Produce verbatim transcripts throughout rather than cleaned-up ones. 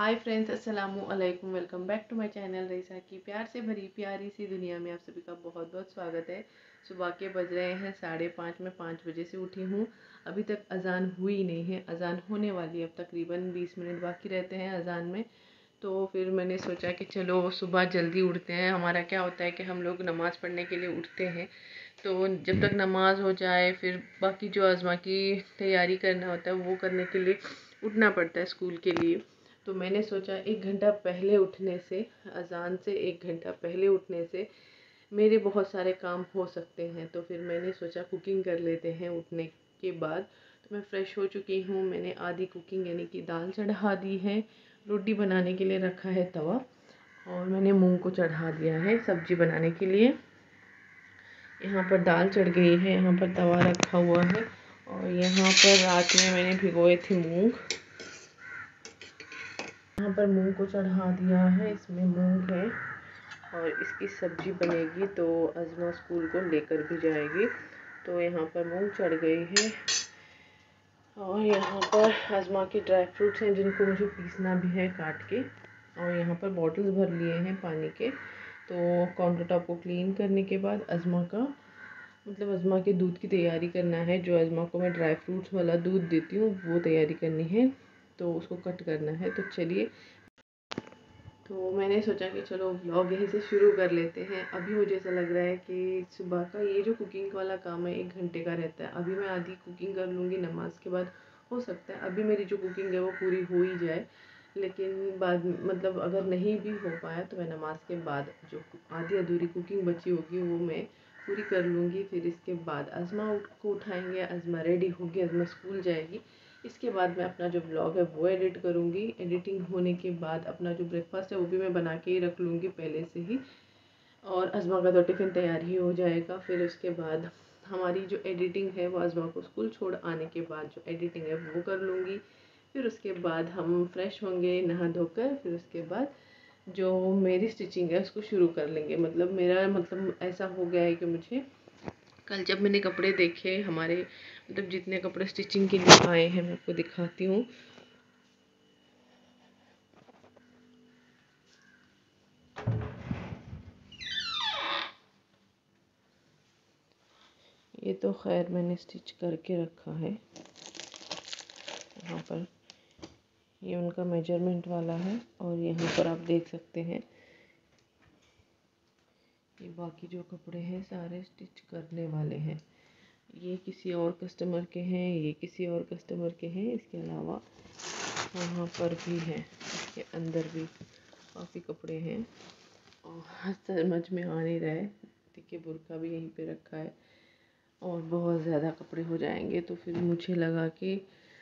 हाय friends, अस्सलामु अलैकुम। Welcome back to my channel Raisa की प्यार से भरी प्यारी सी दुनिया में आप सभी का बहुत बहुत स्वागत है। सुबह के बज रहे हैं साढ़े पाँच। मैं पाँच बजे से उठी हूँ। अभी तक अजान हुई नहीं है, अजान होने वाली है। अब तकरीबन बीस मिनट बाकी रहते हैं अजान में। तो फिर मैंने सोचा कि चलो सुबह जल्दी उठते हैं। हमारा क्या होता है कि हम लोग नमाज़ पढ़ने के लिए उठते हैं, तो जब तक नमाज हो जाए फिर बाकी जो अज़मा की तैयारी करना होता है वो करने के लिए उठना पड़ता है स्कूल के लिए। तो मैंने सोचा एक घंटा पहले उठने से, अजान से एक घंटा पहले उठने से मेरे बहुत सारे काम हो सकते हैं। तो फिर मैंने सोचा कुकिंग कर लेते हैं उठने के बाद। तो मैं फ़्रेश हो चुकी हूँ। मैंने आधी कुकिंग यानी कि दाल चढ़ा दी है। रोटी बनाने के लिए रखा है तवा, और मैंने मूंग को चढ़ा दिया है सब्जी बनाने के लिए। यहाँ पर दाल चढ़ गई है, यहाँ पर तवा रखा हुआ है, और यहाँ पर रात में मैंने भिगोए थे मूंग। यहाँ पर मूंग को चढ़ा दिया है। इसमें मूंग है और इसकी सब्जी बनेगी, तो अज़मा स्कूल को लेकर भी जाएगी। तो यहाँ पर मूंग चढ़ गई है, और यहाँ पर अज़मा के ड्राई फ्रूट्स हैं जिनको मुझे पीसना भी है काट के। और यहाँ पर बॉटल्स भर लिए हैं पानी के। तो काउंटर टॉप को क्लीन करने के बाद अज़मा का मतलब अज़मा के दूध की तैयारी करना है। जो अज़मा को मैं ड्राई फ्रूट्स वाला दूध देती हूँ वो तैयारी करनी है, तो उसको कट करना है। तो चलिए, तो मैंने सोचा कि चलो व्लॉग यहीं से शुरू कर लेते हैं। अभी मुझे ऐसा लग रहा है कि सुबह का ये जो कुकिंग वाला काम है एक घंटे का रहता है। अभी मैं आधी कुकिंग कर लूँगी, नमाज के बाद हो सकता है अभी मेरी जो कुकिंग है वो पूरी हो ही जाए। लेकिन बाद मतलब अगर नहीं भी हो पाया तो मैं नमाज के बाद जो आधी अधूरी कुकिंग बची होगी वो मैं पूरी कर लूँगी। फिर इसके बाद अज़मा को उठाएंगे, अज़मा रेडी होगी, अज़मा स्कूल जाएगी। इसके बाद मैं अपना जो ब्लॉग है वो एडिट करूँगी। एडिटिंग होने के बाद अपना जो ब्रेकफास्ट है वो भी मैं बना के ही रख लूँगी पहले से ही, और अज़मा का तो टिफ़िन तैयार ही हो जाएगा। फिर उसके बाद हमारी जो एडिटिंग है वो अज़मा को स्कूल छोड़ आने के बाद जो एडिटिंग है वो कर लूँगी। फिर उसके बाद हम फ्रेश होंगे नहा धोकर। फिर उसके बाद जो मेरी स्टिचिंग है उसको शुरू कर लेंगे। मतलब मेरा मतलब ऐसा हो गया है कि मुझे कल जब मैंने कपड़े देखे, हमारे मतलब जितने कपड़े स्टिचिंग के लिए आए हैं मैं आपको दिखाती हूँ। ये तो खैर मैंने स्टिच करके रखा है। यहाँ पर ये उनका मेजरमेंट वाला है, और यहाँ पर आप देख सकते हैं ये बाकी जो कपड़े हैं सारे स्टिच करने वाले हैं। ये किसी और कस्टमर के हैं, ये किसी और कस्टमर के हैं। इसके अलावा वहाँ पर भी हैं, इसके अंदर भी काफ़ी कपड़े हैं, और समझ में आ नहीं रहा है। देखिए बुर्का भी यहीं पे रखा है, और बहुत ज़्यादा कपड़े हो जाएंगे। तो फिर मुझे लगा कि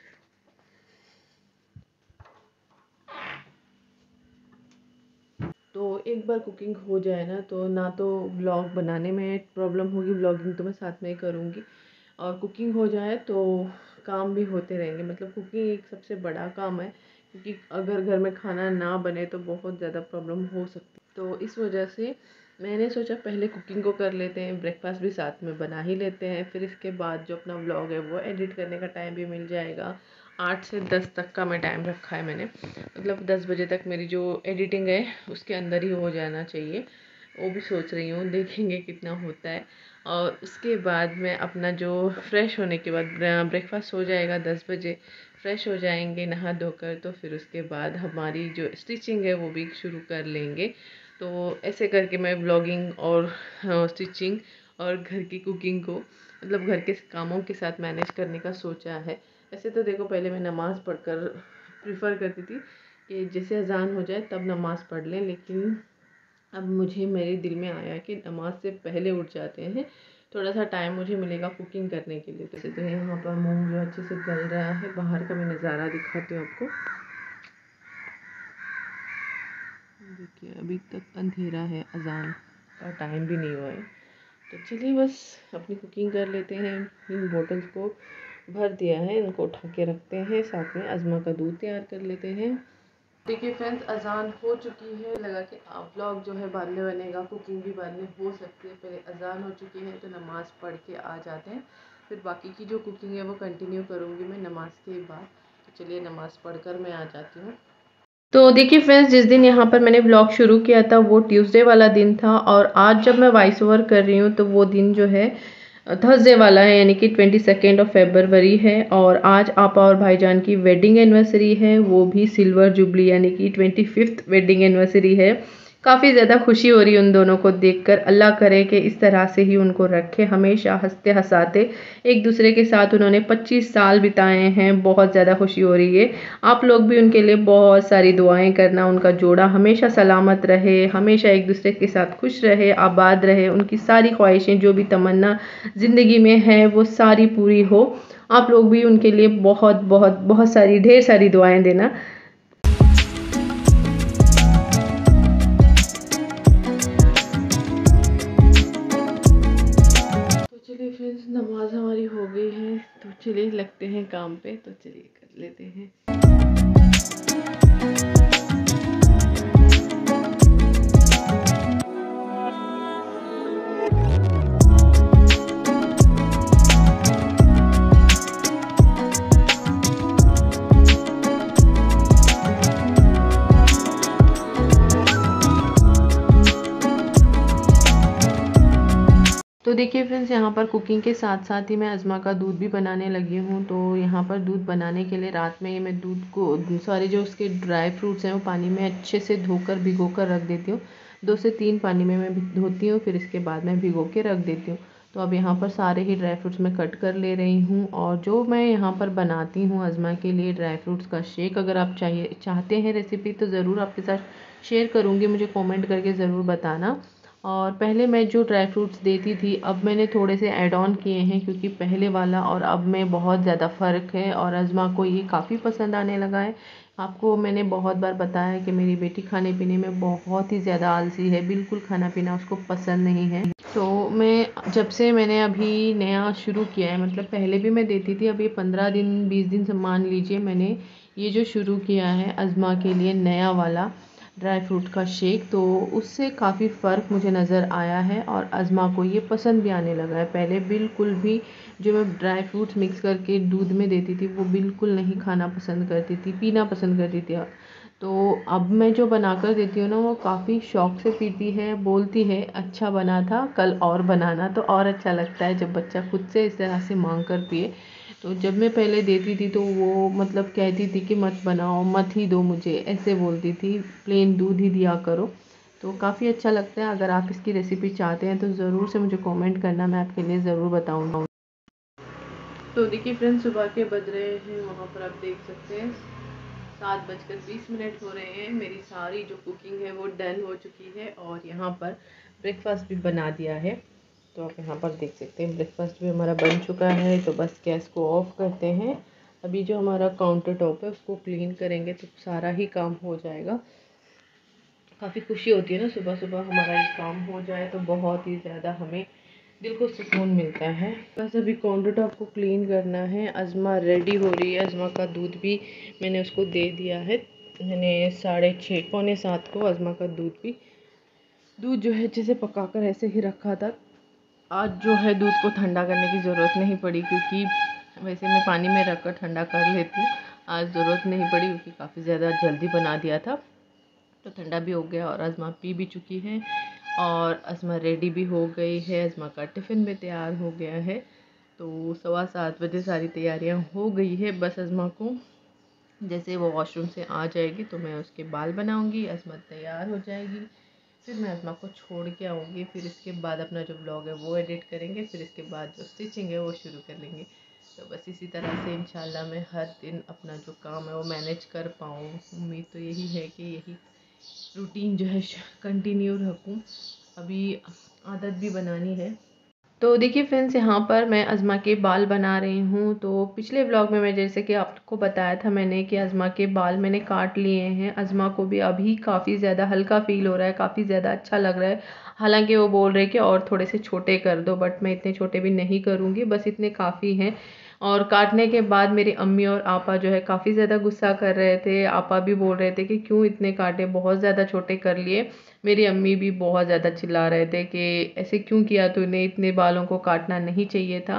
तो एक बार कुकिंग हो जाए ना, तो ना तो ब्लॉग बनाने में प्रॉब्लम होगी, ब्लॉगिंग तो मैं साथ में ही करूँगी, और कुकिंग हो जाए तो काम भी होते रहेंगे। मतलब कुकिंग एक सबसे बड़ा काम है, क्योंकि अगर घर में खाना ना बने तो बहुत ज़्यादा प्रॉब्लम हो सकती है। तो इस वजह से मैंने सोचा पहले कुकिंग को कर लेते हैं, ब्रेकफास्ट भी साथ में बना ही लेते हैं। फिर इसके बाद जो अपना व्लॉग है वो एडिट करने का टाइम भी मिल जाएगा। आठ से दस तक का मैं टाइम रखा है मैंने, मतलब दस बजे तक मेरी जो एडिटिंग है उसके अंदर ही हो जाना चाहिए। वो भी सोच रही हूँ, देखेंगे कितना होता है। और उसके बाद मैं अपना जो फ्रेश होने के बाद ब्रेकफास्ट हो जाएगा दस बजे, फ्रेश हो जाएंगे नहा धोकर। तो फिर उसके बाद हमारी जो स्टिचिंग है वो भी शुरू कर लेंगे। तो ऐसे करके मैं ब्लॉगिंग और स्टिचिंग और घर की कुकिंग को मतलब घर के कामों के साथ मैनेज करने का सोचा है। ऐसे तो देखो पहले मैं नमाज़ पढ़कर प्रिफ़र करती थी कि जैसे अज़ान हो जाए तब नमाज़ पढ़ लें, लेकिन अब मुझे मेरे दिल में आया कि नमाज से पहले उठ जाते हैं, थोड़ा सा टाइम मुझे मिलेगा कुकिंग करने के लिए। तो यहाँ पर मूंग जो अच्छे से गल रहा है। बाहर का मैं नज़ारा दिखाती हूँ आपको। देखिए अभी तक अंधेरा है, अज़ान का टाइम भी नहीं हुआ है। तो चलिए बस अपनी कुकिंग कर लेते हैं। इन बोतल्स को भर दिया है, इनको उठा के रखते हैं, साथ में अज़मा का दूध तैयार कर लेते हैं। देखिए फ्रेंड्स, अज़ान हो चुकी है। लगा कि आप व्लॉग जो है बाद में बनेगा, कुकिंग भी बाद में हो सकती है। पहले अज़ान हो चुकी है तो नमाज़ पढ़ के आ जाते हैं, फिर बाकी की जो कुकिंग है वो कंटिन्यू करूँगी मैं नमाज़ के बाद। तो चलिए नमाज़ पढ़कर मैं आ जाती हूँ। तो देखिए फ्रेंड्स, जिस दिन यहाँ पर मैंने ब्लॉग शुरू किया था वो ट्यूसडे वाला दिन था, और आज जब मैं वॉइस ओवर कर रही हूँ तो वो दिन जो है थर्सडे वाला है, यानी कि ट्वेंटी सेकेंड ऑफ फेब्रुवरी है। और आज आपा और भाईजान की वेडिंग एनिवर्सरी है, वो भी सिल्वर जुबली यानी कि ट्वेंटी फिफ्थ वेडिंग एनिवर्सरी है। काफ़ी ज़्यादा खुशी हो रही है उन दोनों को देखकर। अल्लाह करे कि इस तरह से ही उनको रखे, हमेशा हंसते हंसाते। एक दूसरे के साथ उन्होंने पच्चीस साल बिताए हैं, बहुत ज़्यादा खुशी हो रही है। आप लोग भी उनके लिए बहुत सारी दुआएं करना, उनका जोड़ा हमेशा सलामत रहे, हमेशा एक दूसरे के साथ खुश रहे, आबाद रहे, उनकी सारी ख्वाहिशें जो भी तमन्ना ज़िंदगी में है वो सारी पूरी हो। आप लोग भी उनके लिए बहुत बहुत बहुत सारी ढेर सारी दुआएं देना। तो चलिए फ्रेंड्स, नमाज हमारी हो गई है, तो चलिए लगते हैं काम पे। तो चलिए कर लेते हैं। तो देखिए फ्रेंड्स, यहाँ पर कुकिंग के साथ साथ ही मैं अज़मा का दूध भी बनाने लगी हूँ। तो यहाँ पर दूध बनाने के लिए रात में मैं दूध को, सारे जो उसके ड्राई फ्रूट्स हैं वो पानी में अच्छे से धोकर भिगो कर रख देती हूँ। दो से तीन पानी में मैं धोती हूँ, फिर इसके बाद मैं भिगो के रख देती हूँ। तो अब यहाँ पर सारे ही ड्राई फ्रूट्स मैं कट कर ले रही हूँ। और जो मैं यहाँ पर बनाती हूँ अज़मा के लिए ड्राई फ्रूट्स का शेक, अगर आप चाहिए चाहते हैं रेसिपी तो ज़रूर आपके साथ शेयर करूँगी, मुझे कॉमेंट करके ज़रूर बताना। और पहले मैं जो ड्राई फ्रूट्स देती थी, अब मैंने थोड़े से ऐड ऑन किए हैं, क्योंकि पहले वाला और अब में बहुत ज़्यादा फ़र्क है। और अज़मा को ये काफ़ी पसंद आने लगा है। आपको मैंने बहुत बार बताया है कि मेरी बेटी खाने पीने में बहुत ही ज़्यादा आलसी है, बिल्कुल खाना पीना उसको पसंद नहीं है। तो मैं जब से मैंने अभी नया शुरू किया है, मतलब पहले भी मैं देती थी, अभी पंद्रह दिन बीस दिन से मान लीजिए, मैंने ये जो शुरू किया है अज़मा के लिए नया वाला ड्राई फ्रूट का शेक, तो उससे काफ़ी फ़र्क मुझे नज़र आया है। और अज़मा को ये पसंद भी आने लगा है। पहले बिल्कुल भी जो मैं ड्राई फ्रूट्स मिक्स करके दूध में देती थी वो बिल्कुल नहीं खाना पसंद करती थी, पीना पसंद करती थी। तो अब मैं जो बना कर देती हूँ ना, वो काफ़ी शौक़ से पीती है, बोलती है अच्छा बना था, कल और बनाना। तो और अच्छा लगता है जब बच्चा खुद से इस तरह से मांग कर पिए। तो जब मैं पहले देती थी तो वो मतलब कहती थी कि मत बनाओ, मत ही दो मुझे, ऐसे बोलती थी, प्लेन दूध ही दिया करो। तो काफ़ी अच्छा लगता है। अगर आप इसकी रेसिपी चाहते हैं तो ज़रूर से मुझे कमेंट करना, मैं आपके लिए ज़रूर बताऊँगा। तो देखिए फ्रेंड्स, सुबह के बज रहे हैं, वहाँ पर आप देख सकते हैं सात बजकर बीस मिनट हो रहे हैं। मेरी सारी जो कुकिंग है वो डन हो चुकी है, और यहाँ पर ब्रेकफास्ट भी बना दिया है। तो आप यहाँ पर देख सकते हैं ब्रेकफास्ट भी हमारा बन चुका है। तो बस गैस को ऑफ करते हैं। अभी जो हमारा काउंटर टॉप है उसको क्लीन करेंगे तो सारा ही काम हो जाएगा। काफ़ी खुशी होती है ना, सुबह सुबह हमारा ये काम हो जाए तो बहुत ही ज़्यादा हमें दिल को सुकून मिलता है। बस अभी काउंटर टॉप को क्लीन करना है। अज़मा रेडी हो रही है। अज़मा का दूध भी मैंने उसको दे दिया है। मैंने साढ़े छः पौने सात को अज़मा का दूध भी दूध जो है अच्छे से पका कर ऐसे ही रखा था। आज जो है दूध को ठंडा करने की ज़रूरत नहीं पड़ी, क्योंकि वैसे मैं पानी में रख कर ठंडा कर लेती हूँ। आज ज़रूरत नहीं पड़ी क्योंकि काफ़ी ज़्यादा जल्दी बना दिया था। तो ठंडा भी हो गया और अज़मा पी भी चुकी है, और अज़मा रेडी भी हो गई है। अज़मा का टिफ़िन भी तैयार हो गया है। तो सवा सात बजे सारी तैयारियां हो गई है। बस अज़मा को जैसे वो वॉशरूम से आ जाएगी तो मैं उसके बाल बनाऊंगी, अज़मा तैयार हो जाएगी, फिर मैं अज़मा को छोड़ के आऊँगी। फिर इसके बाद अपना जो ब्लॉग है वो एडिट करेंगे, फिर इसके बाद जो स्टिचिंग है वो शुरू कर लेंगे। तो बस इसी तरह से इंशाल्लाह मैं हर दिन अपना जो काम है वो मैनेज कर पाऊँ। उम्मीद तो यही है कि यही रूटीन जो है कंटिन्यू रखूँ। अभी आदत भी बनानी है। तो देखिए फ्रेंड्स, यहाँ पर मैं अज़मा के बाल बना रही हूँ। तो पिछले व्लॉग में मैं जैसे कि आपको बताया था मैंने कि अज़मा के बाल मैंने काट लिए हैं। अज़मा को भी अभी काफ़ी ज़्यादा हल्का फ़ील हो रहा है, काफ़ी ज़्यादा अच्छा लग रहा है। हालांकि वो बोल रहे कि और थोड़े से छोटे कर दो, बट मैं इतने छोटे भी नहीं करूँगी, बस इतने काफ़ी हैं। और काटने के बाद मेरी अम्मी और आपा जो है काफ़ी ज़्यादा गुस्सा कर रहे थे। आपा भी बोल रहे थे कि क्यों इतने काटे, बहुत ज़्यादा छोटे कर लिए। मेरी अम्मी भी बहुत ज़्यादा चिल्ला रहे थे कि ऐसे क्यों किया तूने, इतने बालों को काटना नहीं चाहिए था।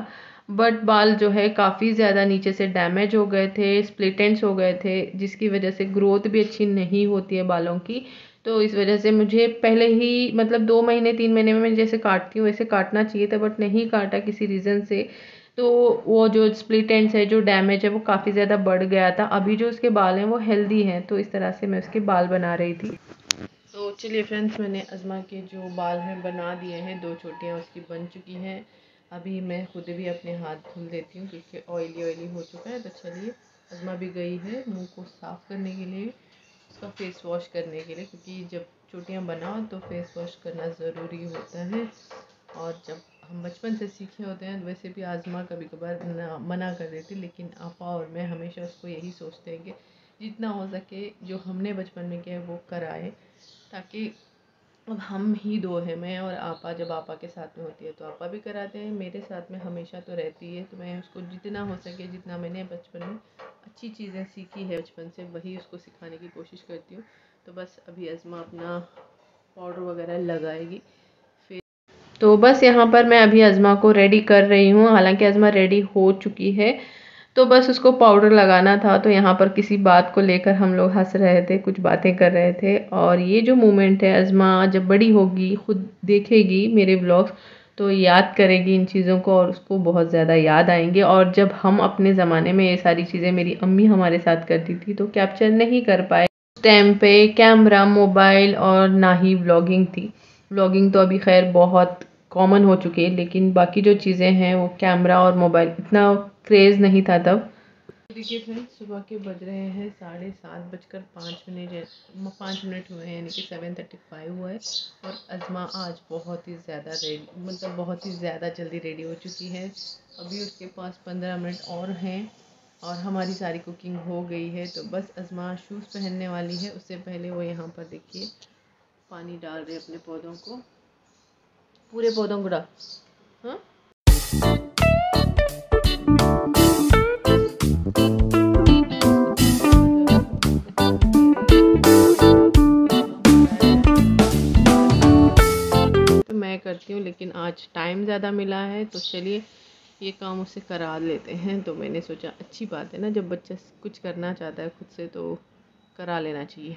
बट बाल जो है काफ़ी ज़्यादा नीचे से डैमेज हो गए थे, स्प्लिट एंड्स हो गए थे, जिसकी वजह से ग्रोथ भी अच्छी नहीं होती है बालों की। तो इस वजह से मुझे पहले ही मतलब दो महीने तीन महीने में मैं जैसे काटती हूँ वैसे काटना चाहिए था, बट नहीं काटा किसी रीज़न से। तो वो जो स्प्लिट एंड्स है, जो डैमेज है, वो काफ़ी ज़्यादा बढ़ गया था। अभी जो उसके बाल हैं वो हेल्दी हैं, तो इस तरह से मैं उसके बाल बना रही थी। तो चलिए फ्रेंड्स, मैंने अज़मा के जो बाल हैं बना दिए हैं, दो चोटियाँ उसकी बन चुकी हैं। अभी मैं खुद भी अपने हाथ धुल देती हूँ क्योंकि ऑयली ऑयली हो चुका है। तो चलिए, अज़मा भी गई है मुंह को साफ़ करने के लिए, उसका फेस वॉश करने के लिए, क्योंकि जब चोटियाँ बनाओ तो फेस वॉश करना ज़रूरी होता है। और जब हम बचपन से सीखे होते हैं, वैसे भी अज़मा कभी कभार मना कर देती, लेकिन आपा और मैं हमेशा उसको यही सोचते हैं कि जितना हो सके जो हमने बचपन में किया है वो कराए, ताकि अब हम ही दो हैं, मैं और आपा। जब आपा के साथ में होती है तो आपा भी कराते हैं, मेरे साथ में हमेशा तो रहती है। तो मैं उसको जितना हो सके, जितना मैंने बचपन में अच्छी चीज़ें सीखी है बचपन से, वही उसको सिखाने की कोशिश करती हूँ। तो बस अभी अज़मा अपना पाउडर वगैरह लगाएगी फिर। तो बस यहाँ पर मैं अभी अज़मा को रेडी कर रही हूँ। हालांकि अज़मा रेडी हो चुकी है, तो बस उसको पाउडर लगाना था। तो यहाँ पर किसी बात को लेकर हम लोग हंस रहे थे, कुछ बातें कर रहे थे। और ये जो मोमेंट है, अज़मा जब बड़ी होगी खुद देखेगी मेरे व्लॉग्स, तो याद करेगी इन चीज़ों को और उसको बहुत ज़्यादा याद आएंगे। और जब हम अपने ज़माने में ये सारी चीज़ें मेरी अम्मी हमारे साथ करती थी तो कैप्चर नहीं कर पाए। उस टाइम पे कैमरा, मोबाइल और ना ही व्लॉगिंग थी। व्लॉगिंग तो अभी खैर बहुत कॉमन हो चुकी है, लेकिन बाकी जो चीज़ें हैं वो कैमरा और मोबाइल इतना क्रेज़ नहीं था तब। देखिए फ्रेंड्स, सुबह के बज रहे हैं साढ़े सात बजकर पाँच मिनट पाँच मिनट हुए हैं, यानी कि सेवन थर्टी फाइव हुआ है। और अज़मा आज बहुत ही ज़्यादा रेडी, मतलब बहुत ही ज़्यादा जल्दी रेडी हो चुकी है। अभी उसके पास पंद्रह मिनट और हैं और हमारी सारी कुकिंग हो गई है। तो बस अज़मा शूज़ पहनने वाली है, उससे पहले वो यहाँ पर देखिए पानी डाल रहे अपने पौधों को, पूरे पौधों को डाल। हाँ, तो मैं करती हूँ, लेकिन आज टाइम ज़्यादा मिला है तो चलिए ये काम उससे करा लेते हैं। तो मैंने सोचा अच्छी बात है ना, जब बच्चा कुछ करना चाहता है खुद से तो करा लेना चाहिए।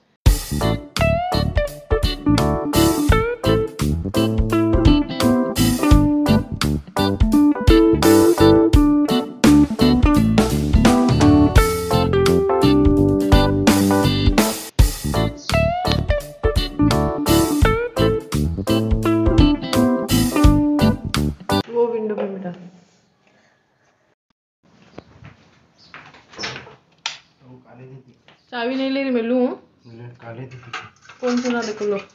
वो विंडो पे बेटा चाबी नहीं ले रही, मैं लूँ? कौन सुना, देखो लो।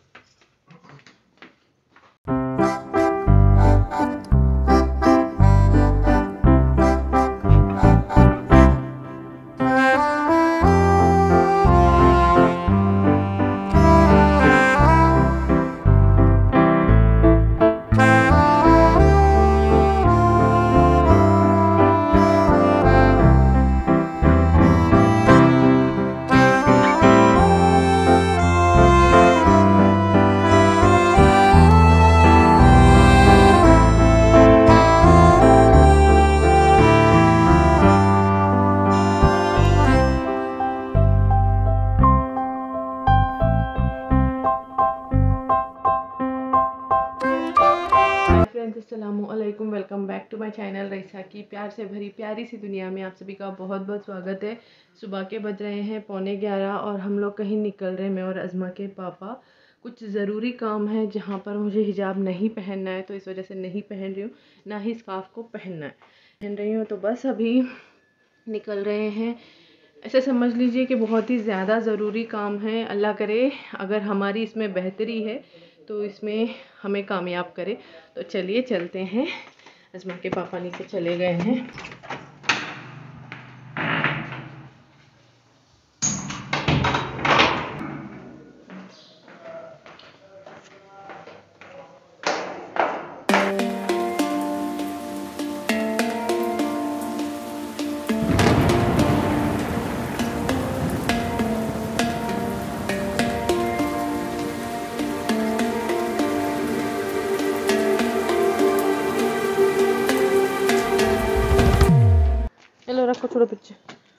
अस्सलामुअलैकुम, welcome back to my channel Raisa की प्यार से भरी प्यारी सी दुनिया में आप सभी का बहुत बहुत स्वागत है। सुबह के बज रहे हैं पौने ग्यारह और हम लोग कहीं निकल रहे हैं, मैं और अज़मा के पापा। कुछ ज़रूरी काम है जहाँ पर मुझे हिजाब नहीं पहनना है, तो इस वजह से नहीं पहन रही हूँ, ना ही स्कार्फ को पहनना है पहन रही हूँ। तो बस अभी निकल रहे हैं। ऐसे समझ लीजिए कि बहुत ही ज़्यादा ज़रूरी काम है। अल्लाह करे अगर हमारी इसमें बेहतरी है तो इसमें हमें कामयाब करे। तो चलिए चलते हैं। अज़मा के पापा नीचे चले गए हैं। छोड़ो पीछे।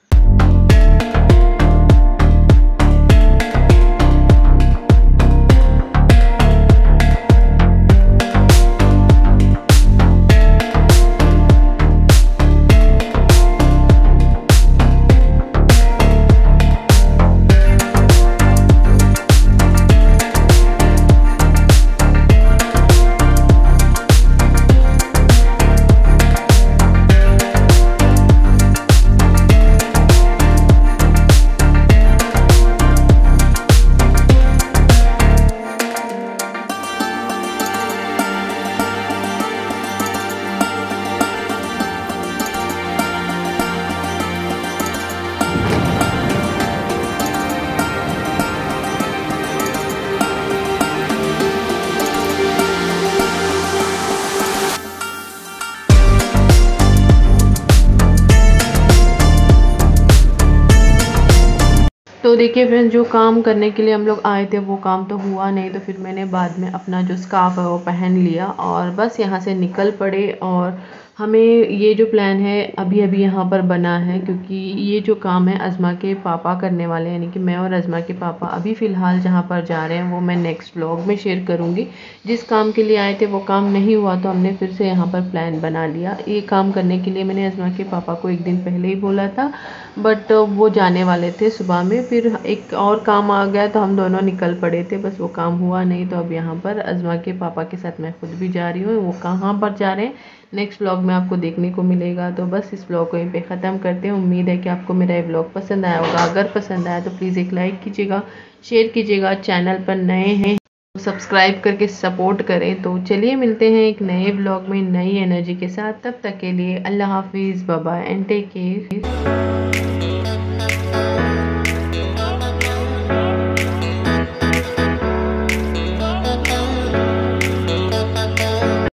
तो देखिए फ्रेंड्स, जो काम करने के लिए हम लोग आए थे वो काम तो हुआ नहीं, तो फिर मैंने बाद में अपना जो स्कार्फ है वो पहन लिया और बस यहाँ से निकल पड़े। और हमें ये जो प्लान है अभी अभी यहाँ पर बना है, क्योंकि ये जो काम है अज़मा के पापा करने वाले हैं, यानी कि मैं और अज़मा के पापा अभी फ़िलहाल जहाँ पर जा रहे हैं वो मैं नेक्स्ट व्लॉग में शेयर करूँगी। जिस काम के लिए आए थे वो काम नहीं हुआ तो हमने फिर से यहाँ पर प्लान बना लिया। ये काम करने के लिए मैंने अज़मा के पापा को एक दिन पहले ही बोला था, बट वो जाने वाले थे सुबह में, फिर एक और काम आ गया तो हम दोनों निकल पड़े थे, बस वो काम हुआ नहीं। तो अब यहाँ पर अज़मा के पापा के साथ मैं खुद भी जा रही हूँ। वो कहाँ पर जा रहे हैं नेक्स्ट व्लॉग में आपको देखने को मिलेगा। तो बस इस व्लॉग को यहीं पे ख़त्म करते हैं। उम्मीद है कि आपको मेरा ये व्लॉग पसंद आया होगा। अगर पसंद आया तो प्लीज़ एक लाइक कीजिएगा, शेयर कीजिएगा, चैनल पर नए हैं सब्सक्राइब करके सपोर्ट करें। तो चलिए मिलते हैं एक नए व्लॉग में नई एनर्जी के साथ। तब तक के लिए अल्लाह हाफिज़, bye bye and take care.